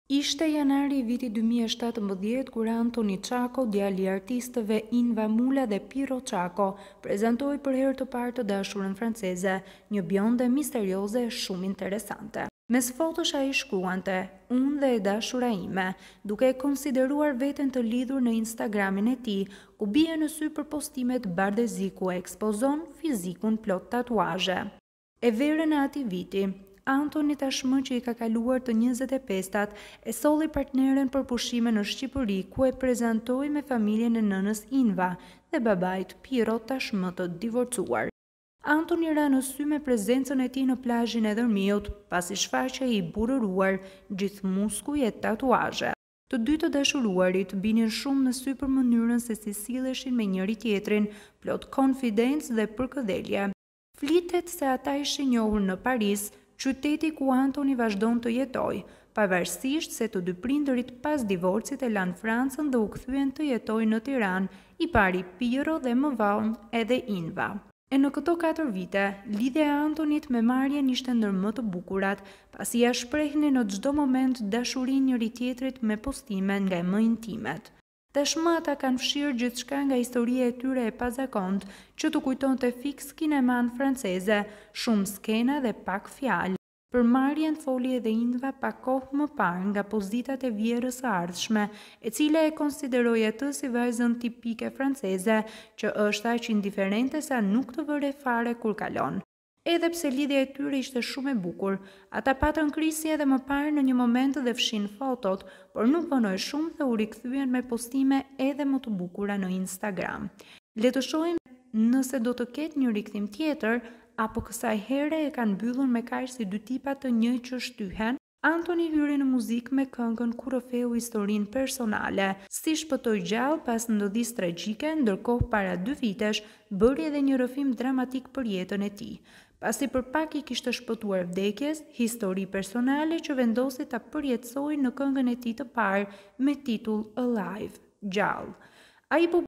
Ishte janari i vitit 2017 kur Antoni Çako, djali i artistëve Inva Mula dhe Piro Çako, prezantoi për herë të parë të dashurën franceze, një bjonde misterioze e shumë interesante. Mes fotosh ai shkruante: "Unë dhe e dashura ime", duke e konsideruar veten të lidhur në Instagramin e tij, ku bie në sy për postimet bardëziku e ekspozon fizikun plot tatuazhe. E verën e atij viti, Antoni tashmë që i ka kaluar të 25-tat, e solli partneren për pushime në Shqipëri, ku e prezantoi me familjen e nënës Inva dhe babait Piro, tashmë të divorcuar. Antoni ra në sy me prezencën e tij në plazhin e Dërmiut, pasi shfaqej i burëruar, gjithë muskuj e tatuazhe. Të dy të dashuruarit binin shumë në sy për mënyrën se si silleshin me njëri tjetrin, plot konfidencë dhe përkëdhelje. Flitet se ata ishin njohur në Paris, qyteti ku Antoni vazhdon të jetojë, pavarësisht se të dy prindërit pas divorcit e lanë Francën dhe u kthyen të jetojnë në Tiranë, i pari Piro dhe më vonë edhe Inva. E në këto 4 vite, lidhja e Antonit me Marien ishte ndër më të bukurat, pasi ja shprehnin në çdo moment dashurinë njëri tjetrit me postime nga më intimet. Tashmë ata kanë fshirë gjithçka nga historia e tyre e pazakontë, që të kujtonte fiks kineman franceze, shumë skena dhe pak fjalë. Për Marien foli edhe Inva pak kohë më parë nga pozitat e vjerës së ardhshme, e cila e konsideroi atë si vajzën tipike franceze, që është aq indiferente sa nuk të vëre fare kur kalon. Edhe pse lidhja e tyre ishte shumë e bukur, ata patën krisi edhe më parë në një moment dhe fshin fotot, por nuk vonoi shumë dhe u rikthyen me postime edhe më të bukura në Instagram. Le të shohim nëse do të ketë një rikthim tjetër, apo kësaj here e kanë mbyllur me kaq si dy tipa të një që shtyhen. Antoni hyri në muzikë me këngën Kur ofeu historinë personale, si shpëtoi gjallë pas ndodhisë tragjike, ndërkohë para 2 vitesh bëri edhe një rrëfim dramatik për jetën e tij. Pasi për pak i kishte shpëtuar vdekjes, histori personale që vendosi ta përjetësoi në këngën e tij të parë me titull Alive, gjallë. Ai